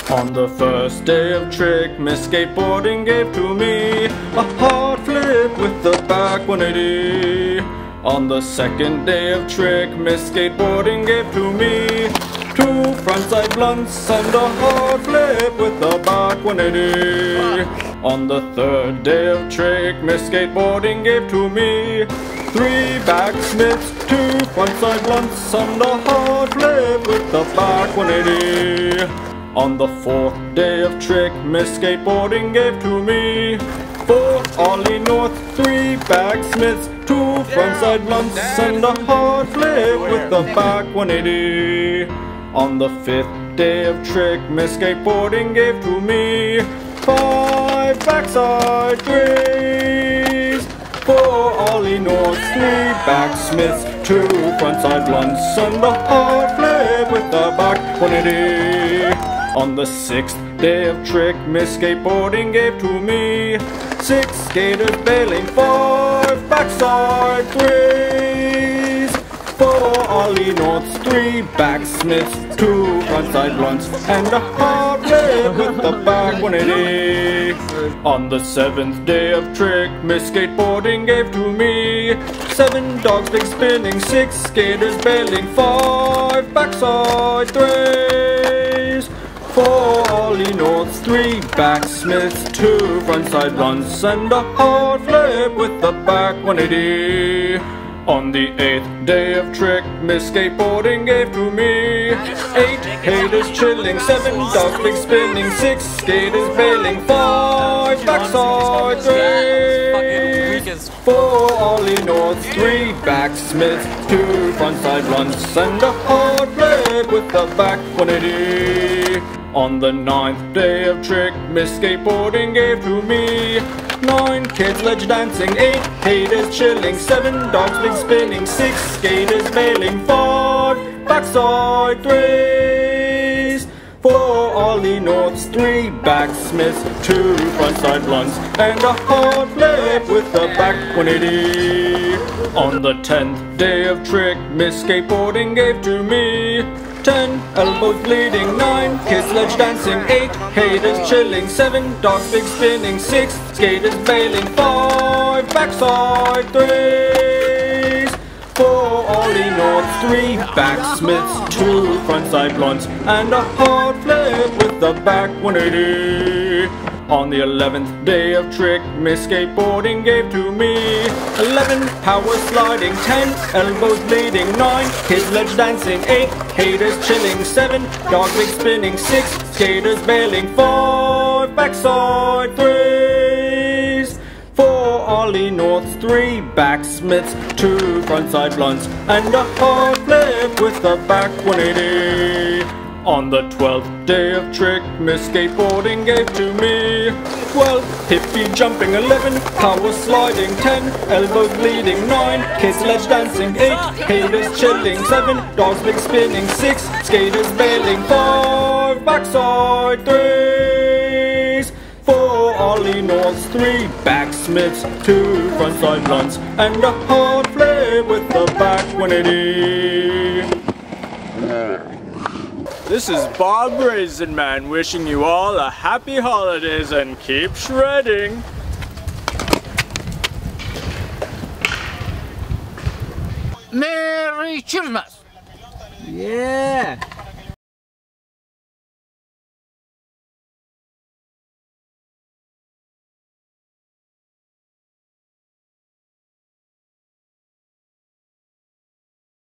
On the first day of trick, Miss Skateboarding gave to me a hard flip with the back 180. On the second day of trick, Miss Skateboarding gave to me 2 frontside blunts and a hard flip with the back 180. On the third day of trick, Miss Skateboarding gave to me 3 back smiths, 2 frontside blunts and a hard flip with the back 180. On the fourth day of trick, Miss Skateboarding gave to me 4 ollie north, 3 back smiths, 2 frontside blunts and a hard flip with the back 180. On the fifth day of trick, Miss Skateboarding gave to me 5 backside threes, 4 ollie north, 3 back smiths, 2 frontside blunts and a hard flip with the back 180. On the sixth day of trick, Miss Skateboarding gave to me 6 skaters bailing, 5 backside threes, 4 ollie norths, 3 back smiths, 2 frontside blunts and a hard flip with the back 180. On the seventh day of trick, Miss Skateboarding gave to me 7 dogs big spinning, 6 skaters bailing, 5 backside threes, 4 ollie norths, 3 back smiths, 2 frontside blunts and a hard flip with the back 180. On the 8th day of trick, Miss Skateboarding gave to me 8 haters chilling, 7 dogs big spinning, 6 skaters bailing, 5 backside threes, 4 ollie norths, 3 back smiths, 2 frontside blunts and a hard flip with the back 180. On the 9th day of trick, Miss Skateboarding gave to me 9 kids ledge dancing, 8 haters chilling, 7 dogs big spinning, 6 skaters bailing, 5 backside threes, 4 ollie norths, 3 back smiths, 2 frontside blunts and a hard flip with the back 180. On the 10th day of trick, Miss Skateboarding gave to me 10 elbows bleeding, 9 kids ledge dancing, 8 haters chilling, 7 dogs big spinning, 6 skaters bailing, 5 backside threes, 4 ollie norths, 3 back smiths, 2 frontside blunts and a hard flip with the back 180. On the 11th day of trick, Miss Skateboarding gave to me 11 power sliding, 10 elbows bleeding, 9 kids ledge dancing, 8 haters chilling, 7 dogs big spinning, 6 skaters bailing, 5 backside threes, 4 ollie norths, 3 back smiths, 2 frontside blunts and a hard flip with the back 180. On the 12th day of trick, Miss Skateboarding gave to me 12 hippie jumping, 11 power sliding, 10 elbows bleeding, 9 kids ledge dancing, 8 haters chilling, 7 dogs big spinning, 6 skaters bailing, 5 backside threes, 4 ollie norths, 3 back smiths, 2 frontside blunts and a hard flip with the back 180. This is Bob Raisin Man wishing you all a happy holidays and keep shredding. Merry Christmas! Yeah!